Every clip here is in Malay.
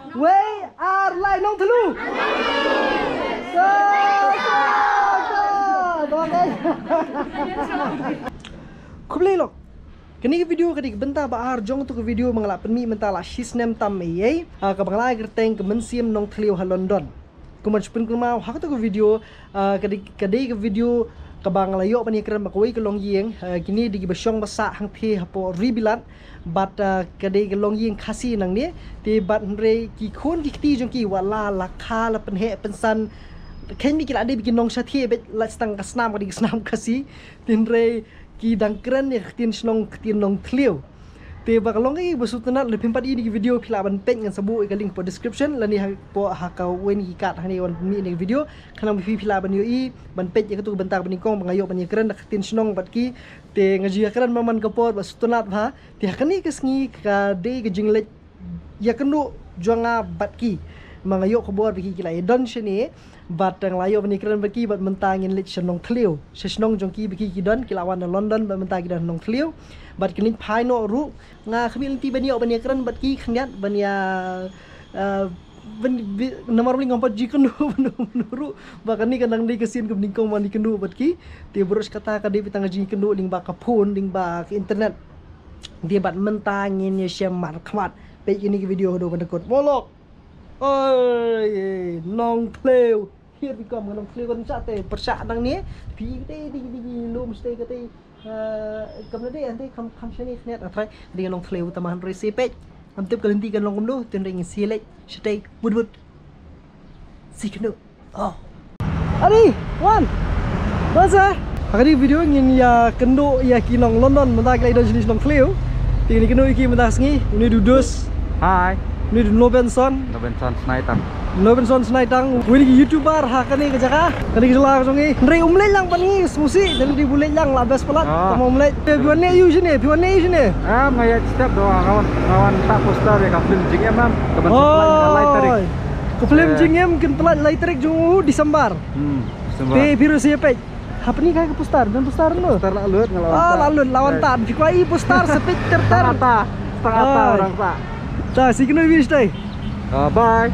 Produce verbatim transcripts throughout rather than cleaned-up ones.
we are lai nong telu. So, Kublai lok. Kini video kadi bentar bahar jong tu ke video mengalap penmi mentala shisnem tam meyai ke banglai gerteng ke mensiam nong teliu ha London. Kuman spin kumau hak tu ke video kadi kadi ke video ke banglayo pani keren bakoi ke long yeng kini di besyong basa hang the hapo ribilat bat kadi ke long yeng khasi nang ni ti bat re ki khon ki ti jong ki wala lakha la penhe pensan Ken bikin ada bikin nong syati bet la stang kasnam kadi kasnam kasi tin re ki dangkren ya tin snong tin nong tliu te bakalong ai besutanat lebih empat ini video pila ban pen ngan sabu ke link po description lani po haka wen ki kat hani wan mi ni video kanang bi pila ban yo i ban pen ya tu bentar ban kong bangayo ban kren tin snong bat ki te ngaji kren maman kapor besutanat ha te hakani kesngi ka de ke jinglet ya kenu juanga bat ki mangayo kebor bagi kila don shini bat ang layo penikiran bagi bat mentangin lit shenong tliu shenong jongki bagi kidon kilawan London bat mentagi dan nong tliu bat kelin paino ru nga khabil ti banyo penikiran bat ki khniat banya ban nomor ling ngompat jikan ru bakani kanang di kesin ke ningkong mani kendu bat ki ti burus kata ka di pitang ji kendu ling ba kapun ling ba ke internet dia bat mentangin ya syamar khmat pe ini video do bandekot molok oi nong tliu here we come nong tliu kan sate persak nang ni pi te di di lu mesti kate kam na de ante kam kam shani khnet athai di nong tliu tamahan recipe am tip kalenti kan long kumdu tin ring silek stay wood wood sikno oh ari one baza hari video ngin ya kendo ya kinong London mentak lai don jenis nong tliu tinggi kendo iki mentas ngi ini dudus hai ini Nobenson Nobenson Snaitang Nobenson Snaitang wini YouTuber ha kani ke jaka kani ke jala songi ndre umlet lang pani musi dan di bulet lang labas pelat tamo umlet piwane you sini piwane you sini ah ngaya step doa kawan kawan tak poster ya ka film jingem mam ke ban supply light tarik ke film jingem ken pelat light tarik jung disembar hmm disembar te virus ye pej apa ni kai ke poster dan poster no poster lalut ngelawan ah lalut lawan tak dikwai poster sepit terter ta setengah ta orang pak ta sikno vi stay bye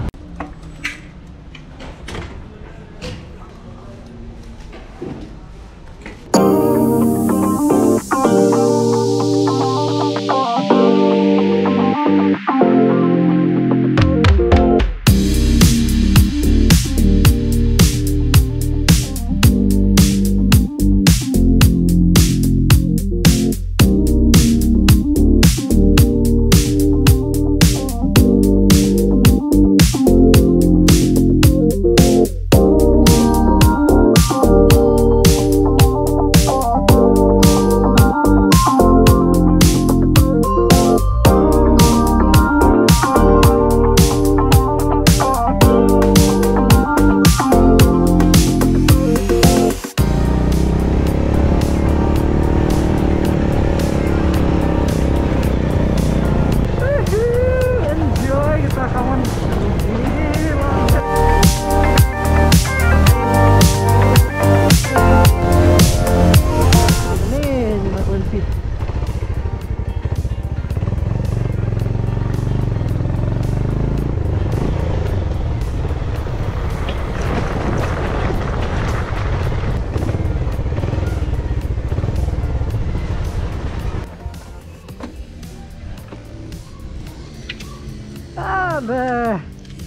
Ada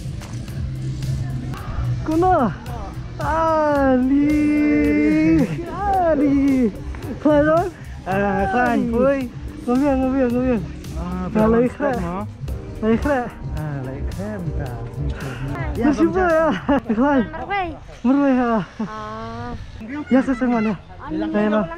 kuno Ali Ali Klan ah klan boy ngobiang ngobiang ngobiang ah lagi krak lagi krak ah lagi krak minta ya siapa ya klan merway ha ah ya sesemana saya no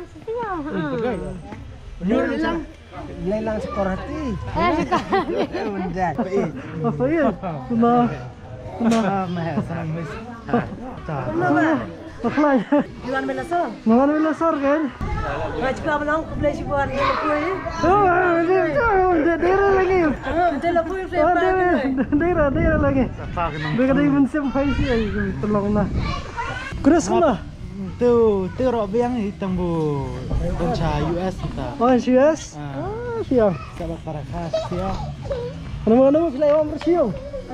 Nyuruh Lelang skor hati. Eh, skor. Menjat. Apa ya? Kuna. Kuna. Mah sama. Kuna. Apa? Jualan melasor. Jualan melasor kan? Nak cakap belang beli sibuan dia lepui. Oh, dia dia dia lagi. Dia lepui saya. Dia dia lagi. Dia kata even sampai sih tolong lah. Keras lah. Tu, tu rok biang hitam bu, benca U S kita. Oh U S? Ah siang. Sabar karakas ya. Mana mana mau pilih orang bersiung?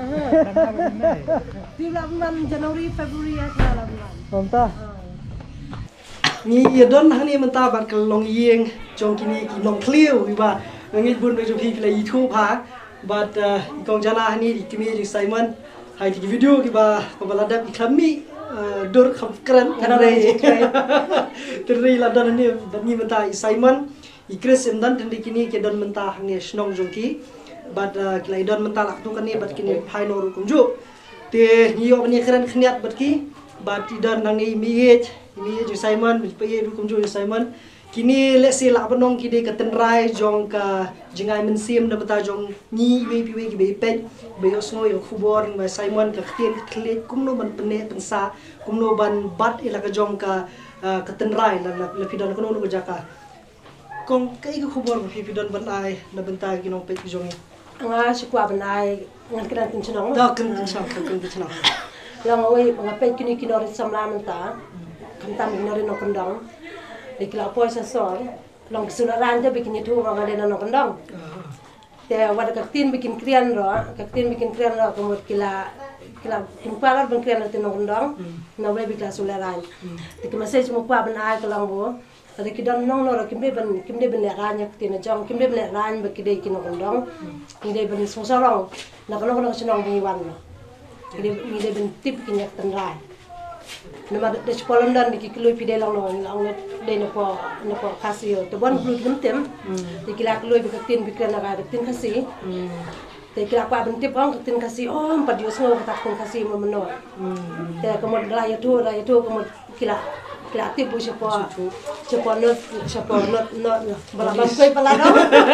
Di bulan Januari Februari ya bulan. Mantap. Ni don hani mentah bat kelong yeng jong kini ki nong kliu iba ngit bun bejo ki kla YouTube ha bat ikong jana hani di kimi di Simon hai di video ki ba ko balada ikami dor kham kran kanare terri ladan ni bat ni mentah Simon ikres emdan tendi kini ke don mentah ni snong jong ki bat kla don mentah lak tu kan ni bat kini phai no kumju te ni yo ni kran khniat bat ki bat idan nang ni miet mi ju Simon mi pe ru kum ju Simon kini le se la banong ki de ka tenrai jong ka jingai men sim da bata jong ni we pi we ki be pe be osno yo khubor ma Simon ka khien khle kum no ban pene pensa kum no ban bat ila ka jong ka ka tenrai la la pidan ko no ko jaka kong kai ka khubor ma pidan ban ai na banta ki no pe ki jong Nga si kwa ban ai ngan kran tin chnong. da kan tin chang kan tin chang Lang oi mga pe kini kinori samla menta. Kamtam kinori no kondong. Dikla po sa sor. Long sunaran ja bikin itu mga dena no kondong. Te wada kaktin bikin krian ro, kaktin bikin krian ro kumut kila kila kumpalar ban krian tin no kondong. Na we bikla sularan. Dikmasay mo pa ban ai kalang bo. Tadi kita nong nora kimde ban kimde ban leranya tina jong kimde ban leranya bakide kino kondong. Kimde ban sosarong. Na kalau kalau senang biwan no. Kimde kimde ban tip kinyak tenrai. Nama de sekolah dan di kilo pide lang no lang de na po na po kasio. To bon blut guntem. Di kila kilo bikatin bikran na ka tin kasi. Di kila pa ban tip ang tin kasi oh empat dios ngo katak tin kasi mo meno. Te kamod raya tu raya tu kamod kila kreatif bu siapa siapa not siapa not not balabang koi palado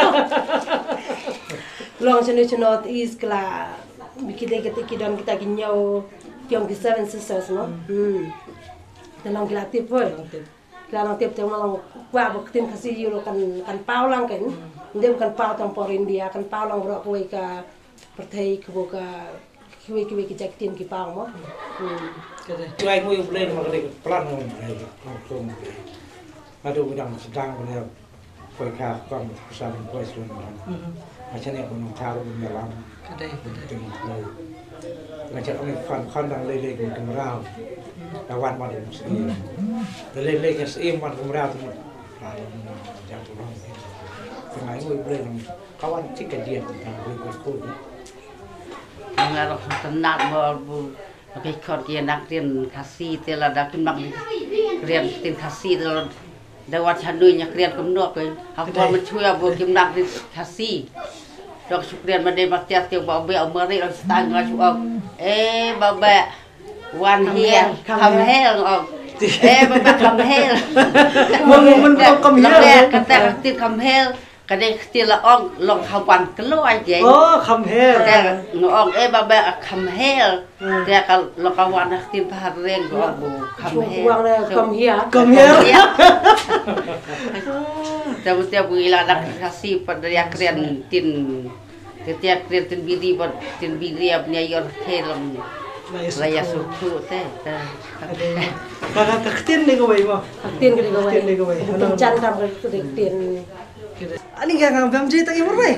long sini not is kala bikide kita kidan kita kinyau tiang di seven sisters no hmm dalam kreatif boy kalau tiap tiap malang gua buktin kasih euro kan kan pau lang kan dia bukan pau tempor India kan pau lang berapa koi ka pertai kebuka kiwi kiwi kijakin ki pau mo hmm Cuai ngui boleh mak ada pelan ngui boleh langsung. Ada udang sedang boleh koi kah kong pesan koi selama. Macam ni pun taruh di dalam. kadai kadai Macam orang fan fan dan lele ke kemerau. Lawan mana mesti. Lele ke seim mana kemerau tu. Jangan pulang. Tengah ngui boleh kawan cik kajian tentang koi koi. Mengarah tenat baru Oke, kalau dia nak rian kasih, telah dah pun mak rian tin kasih telah dah hanunya rian kemnok ke. Aku mencuri abu kim nak rian kasih. Dok rian mandai mati hati bawa bawa meri orang setengah cuak. Eh, bawa one here, come here, oh. Eh, bawa come here. Momen come here. Kata tin come here. Kadang kita ong long kawan keluar je. Oh, come here. Kadang ngong eh baba come here. Dia kalau long kawan nak tim pahareng go abu come here. Uang le come here. Come here. Tapi tiap gila nak kasih pada dia keren tin. Tiap keren tin biri pada tin biri apnya yor helm. Raya suku teh. Kakak kaktin ni kau bawa. Kaktin ke gawe. Kaktin ni kau bawa. Pencan tam ke kaktin. Ani kaya ngam fam jita ki murre.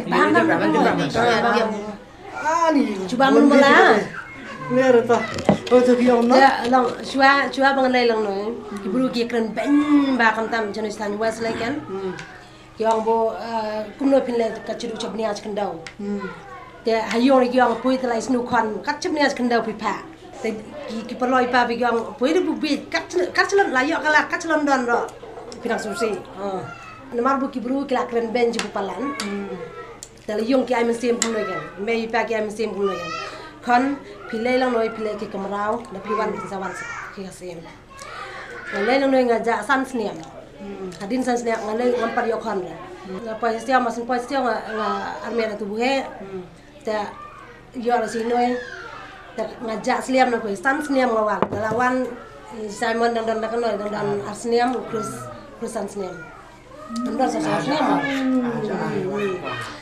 Ani Cuba mun mula. Ner ta. Oh tu ki on no. Ya, lang chua chua banganai lang no. Ibru ki kren ben ba kam tam jenis tan was like kan. Ki ang bo kumno pinle ka chidu chapni aj kendau. Te hayong ki ang pui tla isnu khan kat chapni aj kendau pi pa. Te ki ki perloi pa bi ang pui bu bi kat kat chalon la yo kala kat chalon don ro. Pinang susi. Namar bu ki bru ki la kren ben jibu palan. Te yung ki ay mesim pun no kan. Me pa ki ay mesim pun no kan. Kan pilai lang noi pilai ke kemerau na piwan ke sawan ke kasem ngalai lang noi ngaja san sniam kadin san sniam ngalai ngampar yo kan na pa stia masin pa stia nga armera tu buhe ta yo ala si noi ta ngaja sliam na ko san sniam ngawal lawan Simon dan dan kan noi dan dan arsniam plus plus san sniam dan dan san sniam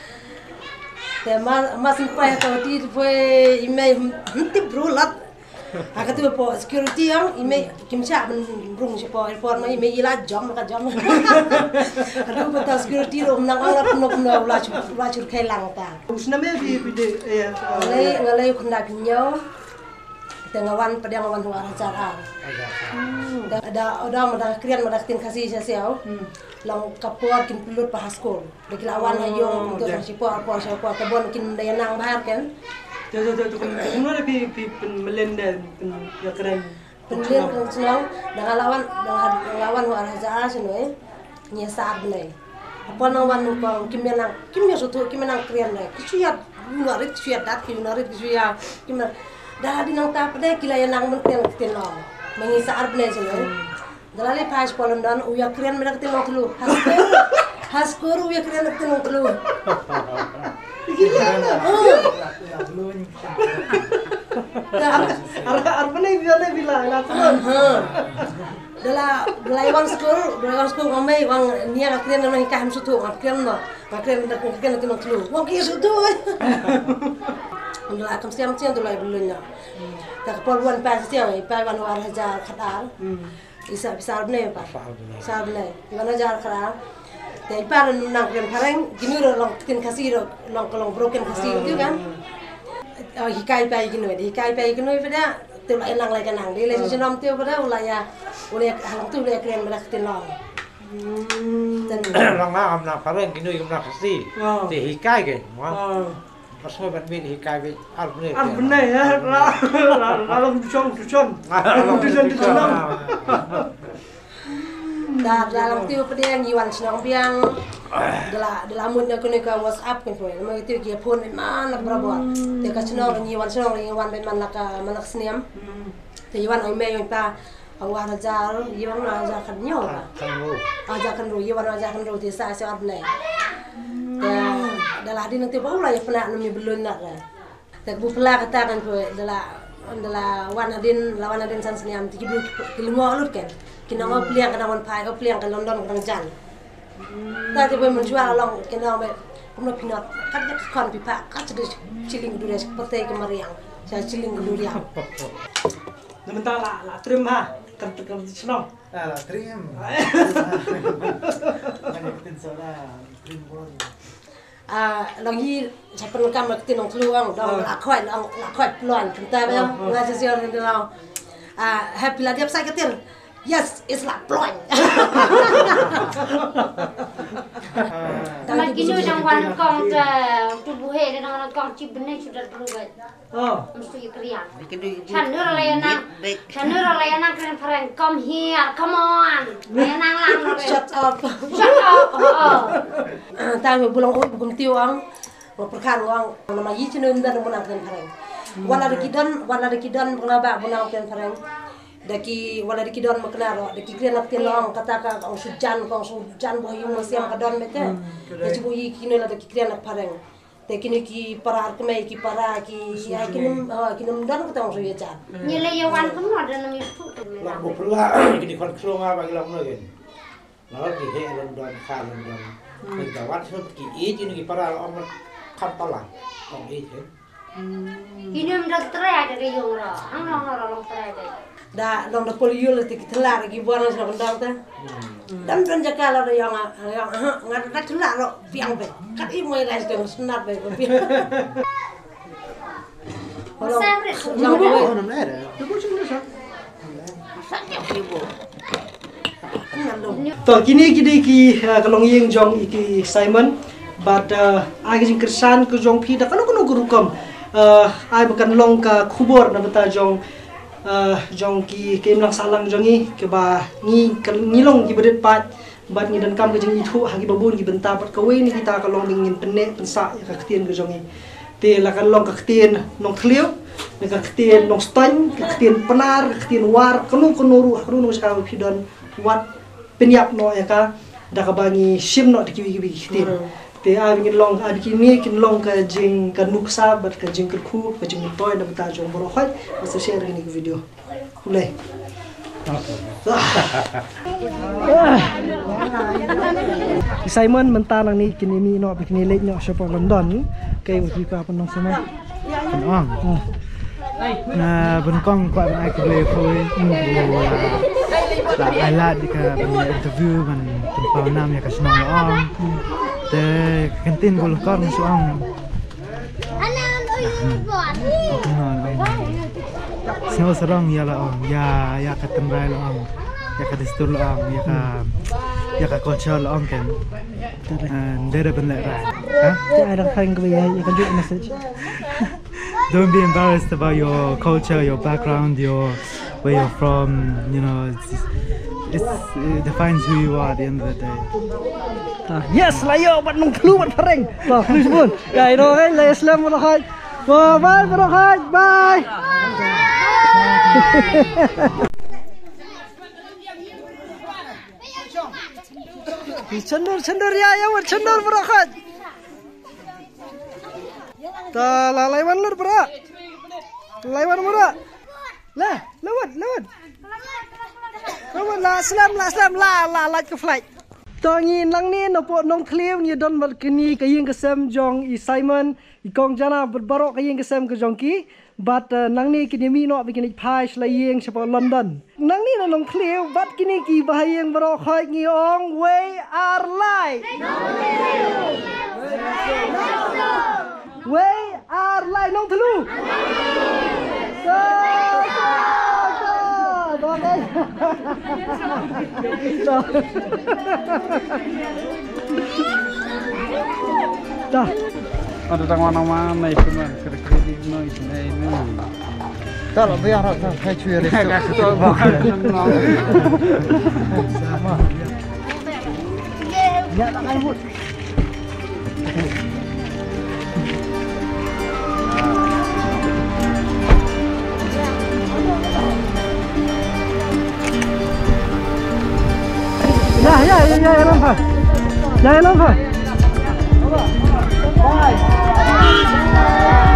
Te mas mas pai to ti foi ime henti brulat Aku tu po security yang ime kimcha ben rung siapa airport mai ime ila jam ka jam. Aduh betul security rom nang orang penuh penuh ulah ulah cur kelang ta. Usname bi bi de eh Ngalai ngalai kunda pinyo. Tengawan pada ngawan huar acara. Ada ada ada krian ada tin kasih siau. Lang kapur kin pelut pa haskol. Bagi lawan hayong untuk siapa apa siapa kebon kin daya nang bahar kan. tu tu tu kan semua bi bi melenda ya keren. Pengen kan senang dengan lawan dengan lawan huar acara sini nya saat ni. Apa nang wan ko kim nang kim ya sotu kim nang krian ni. Kisuya ngarit kisuya dat kim ngarit kisuya kim dah di nang tap deh kila yang nang menten ketenong mengisa arbne sini dalale pas London uya krian mereka ketenong telu haskur haskur uya krian ketenong telu gila Arba arba ni biar ni bila lah tuan. Dala dala iwan skor dala iwan skor kami wang niya krian nang hikah hamsutu krian no krian krian ketenong telu wang kia sutu Dula kam siam siam dula bulunya. Tak perluan pas siam, pas wan war hajar khatar. Isa besar bne pa. Besar bne. Wan hajar khatar. Te par nang ken pareng gini ro long tin kasih ro long kolong broken kasih itu kan. Oh hikai pa gini we, hikai pa gini pada tu la elang lai kanang. Dia le sinom tu pada ulaya ulaya halang tu ulaya kren belah tin long. Long lah am nak pareng gini gum nak kasih. Te hikai ke. Pas mau badmin hikai be arbne. Arbne ya, lalang tucon tucon. Tucon tucon. Dah dalam tu pada yang iwan senang biang. Dalam dalam moodnya kena ke WhatsApp kan tuan. Mereka tu dia phone memang nak berbuat. Dia kat senang iwan senang iwan memang nak nak seniam. Dia iwan email yang pa awak ajar iwan ajar kan nyo. Ajar kan ru iwan ajar kan ru dia saya saya arbne. Dalam hadi nanti baru lah ya pernah nami belum nak lah. Tak bu pernah katakan tu dalam dalam wan hadin lawan hadin san seniam tiga puluh kilimo alut kan. Kena ngau peliang kena wan pai, ngau peliang ke London kadang jan. Tak tiba menjual long kena ngau kumno pinot. Kan dia kan pipa, kan sudah ciling durian seperti kemariang. Saya ciling durian. Sebentar lah, lah trim ha. Kan tekan senang. Ah, lah trim. Kan soda trim pun. Ah, lagi saya pernah kam nak tinong keluang, dong nak kau nak nak kau peluan, kita macam ngaji siar ni dong. Ah, happy lah dia saya ketir. Yes, it's like peluan. Tapi kini orang wan kong tubuh he dan orang kong cip benar sudah berubah. Oh. Mesti krian. Chanur layana, chanur layana keren keren. Come here, come on. Layana lang. Shut up. Shut up. Oh. Tahu bulan udah bukan tiang, perkan orang nama yi cenum dan bukan keren keren. Wala dikidan, wala dikidan penabak bukan keren keren. Daki wala dikidon maknaro daki krian nak tilong kataka ang sujan kong sujan bo yung siam kadon mete daki bo yi kino la daki krian nak pareng te kini ki para kemai ki para ki ai kinum kinum dan katong so yecha Nyele yawan kamu ada nami fu. Nak pula gini kon kelong apa gila mana kan. Nah ki he London ka London. Kita wat so ki i ini ki para orang kan pala. Kong i je. Ini mendak terai ada yung ro. Ang long ro long terai ada. da long da polio le tik telar gi bona sa ndang ta dan dan jakala da yang yang ngat ka telar ro piang be kat i moy ras de snap be bi Sempre. yang be Oh, não era? Tu pun cuma sah. ibu To kini kini ki kalong yeng jong iki Simon, but agi jing kersan ke jong pi da kanu kanu gurukam. Ai bukan long ka kubur na beta jong jong ki kem lang salang jongi ke ba ni ngilong ki bedet pat bat ni dan kam ke jing itu hagi babun ki benta pat kawe ni kita kalong dingin pene pensa ya ka ketien ke jongi. Te la kan long ka ketien nong kliu, ka ketien nong stan, ka ketien penar, ka ketien war, kanu kanu ru kanu nong sekali pi don wat penyap no ya ka da ka bangi sim no de kiwi kiwi ketien. Te a bingin long a bikini kin long ka jing ka nuksa bat ka jing ku ka jing toy da bata jong boro khoi masa share ni video. Mulai. Simon mentanang ni kini ni no bikini late no shop London kay uti pa pa nong sama. Kenang. na benkong kuat ben ai boleh koi la ai la di ka interview man tempau nam ya kasnong ong te kantin gol kor suang semua serang ya la ong ya ya ka tembrai la ong ya ka distur la ong ya ka ya ka culture la ong kan ndere ben la ra ha I don't think we you can do a message. Don't be embarrassed about your culture, your background, your where you're from. You know, it's, it's, it defines who you are at the end of the day. Ah, yes, layo bat nung telu bat pareng. Bah, please pun. Ya, itu kan layo Islam berdoa. Bye bye berdoa. Bye. Cendur cendur ya, ya cendur berdoa. Ta la laiwan lur bra. Laiwan bra. La, lewat, lewat. Lewat la Islam, la Islam, la la la ke flight. Ta ngin lang ni no po nong clear ni don bal kini kayeng kesem jong i Simon i kong jana berbarok kayeng kesem ke jong ki. But nang ni kini mi no bikin pai slayeng sepo London. Nang ni no nong clear but kini ki bahayeng barok khoi ngi ong we are live. We are live nong telu. So, so, so, okay. So. Dah. Ada tang mana-mana itu mah kredit no itu ini. Kalau biar orang saya cuci resto. Betul banget senang. Sama. Ya tak akan but. Ya, ya, ya, ya, ya, nampak. Ya, nampak. Bye.